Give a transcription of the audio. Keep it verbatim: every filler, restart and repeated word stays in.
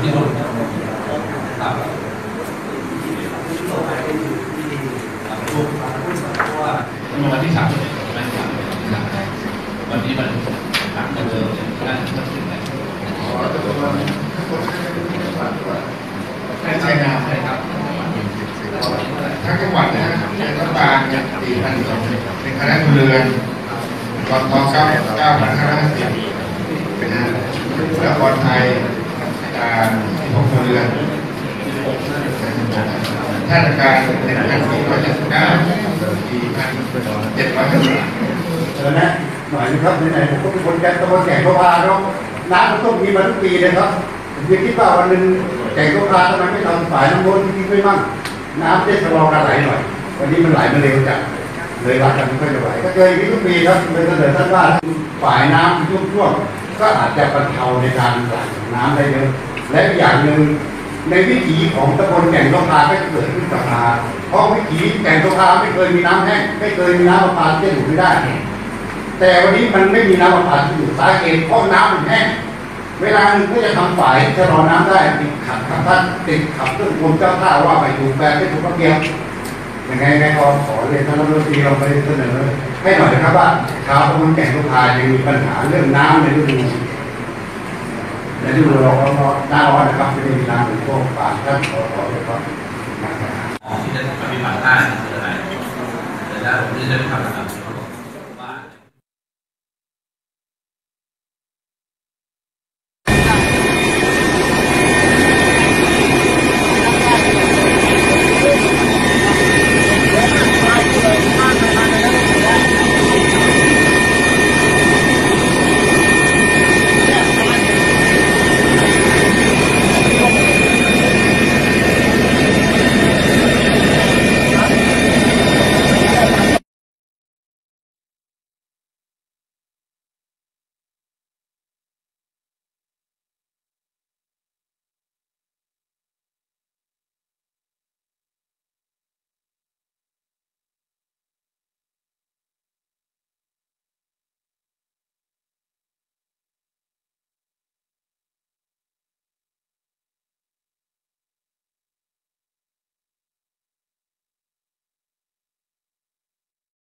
ที่สุดครับเพราะว่าวันที่สามสิบมันสามวันนี้มันหนักกว่าเดิมนั่นก็ถึงไหนใช่นาใช่ครับทั้งจังหวัดนะรัฐบาลเนี่ยสี่พันสองเป็นคณะเรือนกองทองเก้าเก้าพันห้าร้อยสิบเป็นแล้วบอลไทยการที่พกเรือนท่าราการหนึ่งพันสี่ร้อยเจ็ดสิบเก้าสี่พันเจ็ดร้อยห้าสิบเออนะหน่อยนะครับไหนๆผมก็เป็นคนแก่ตะวันแก่ก็พาเนาะน้ำมันต้องมีมาทุกปีเลยครับผมคิดว่าวันหนึ่งแก่ก็พาทำไมไม่ทำฝ่ายน้ำล้นที่ไม่มั่งน้ำจะชะลอการไหลหน่อยวันนี้มันไหลมาเร็วจัดเลยวัดกันไม่ค่อยจะไหวก็เคยมีทุกปีครับเลยเสนอท่านว่าฝ่ายน้ำช่วงๆก็อาจจะบรรเทาในการไหลของน้ำได้เยอะและอย่างหนึ่งในวิถีของตำบลแก่งก็พาก็เกิดขึ้นกับมาเพราะวิถีแก่งก็พาไม่เคยมีน้ำแห้งไม่เคยมีน้ำประปาที่จะอยู่ไม่ได้แต่วันนี้มันไม่มีน้ำประปาที่อยู่สาเหตุเพราะน้ำมันแห้งเวลาหนึ่งก็จะทำฝ่ายชะลอน้ำได้ติดขัดขับท่านติดขับเรื่องกรมเจ้าท่าว่าไปถูกแปลไม่ถูกระเบียบยังไงไงก็ขอเรียนท่านรัฐมนตรีเราไปเสนอให้หน่อยนะครับว่าชาวตำบลแก่งก็พายังมีปัญหาเรื่องน้ำในฤดูในฤดูเราก็หน้าร้อนนะครับไม่ได้มีน้ำถึงพวกป่าท่านขอขอเลยครับที่จะปฏิบัติได้คืออะไรแต่ถ้าผมจะได้ทำ